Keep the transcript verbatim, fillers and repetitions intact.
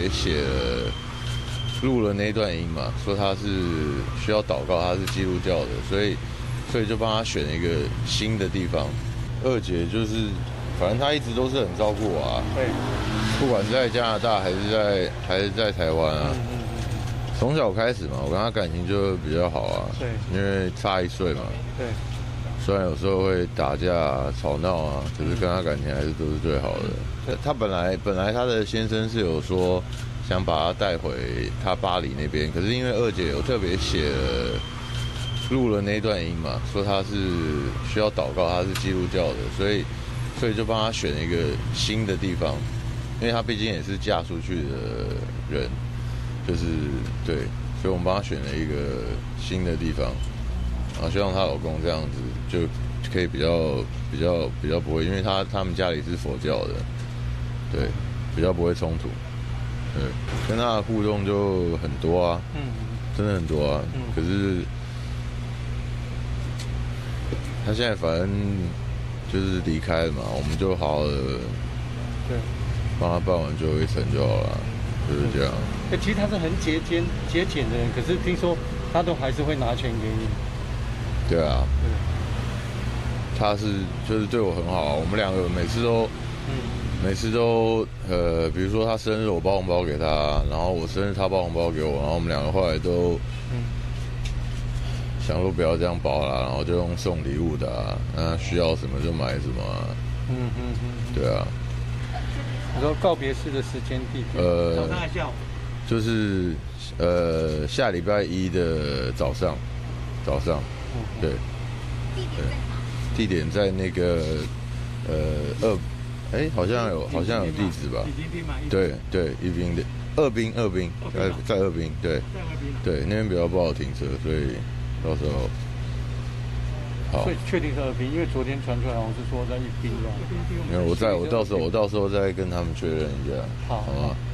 别写了录了那段音嘛，说他是需要祷告，他是基督教的，所以所以就帮他选一个新的地方。二姐就是，反正她一直都是很照顾我啊， 对， 不管在加拿大还是在还是在台湾啊。 嗯嗯嗯、 从小开始嘛，我跟她感情就比较好啊， 对， 因为差一岁嘛， 对。 虽然有时候会打架、啊、吵闹啊，可是跟她感情还是都是最好的。她本来本来她的先生是有说想把她带回她巴黎那边，可是因为二姐有特别写了录了那段音嘛，说她是需要祷告，她是基督教的，所以所以就帮她选一个新的地方，因为她毕竟也是嫁出去的人，就是对，所以我们帮她选了一个新的地方。然后希望她老公这样子就可以比较比较比较不会，因为他他们家里是佛教的，对，比较不会冲突。对，跟他的互动就很多啊，嗯，真的很多啊。嗯，可是他现在反正就是离开了嘛，我们就好好的对帮他办完最后一层就好了，就是这样。 哎、欸，其实他是很节俭节俭的人，可是听说他都还是会拿钱给你。 对啊，对，他是就是对我很好啊，我们两个每次都，嗯，每次都呃，比如说他生日我包红包给他，然后我生日他包红包给我，然后我们两个后来都，嗯，想说不要这样包啦，然后就用送礼物的啊，那需要什么就买什么啊，嗯嗯嗯，对啊。 你说告别式的时间地点？呃，早上还下午？ 就是呃下礼拜一的早上，早上。对，对，地点在那个呃二，哎，好像有好像有地址吧？对对，一滨的二滨二滨在在二滨，对，对，那边比较不好停车，所以到时候好。 所以确定是二滨，因为昨天传出来好像是说在一滨吧？ 没有，我在我到时候我到时候再跟他们确认一下，好，好吗？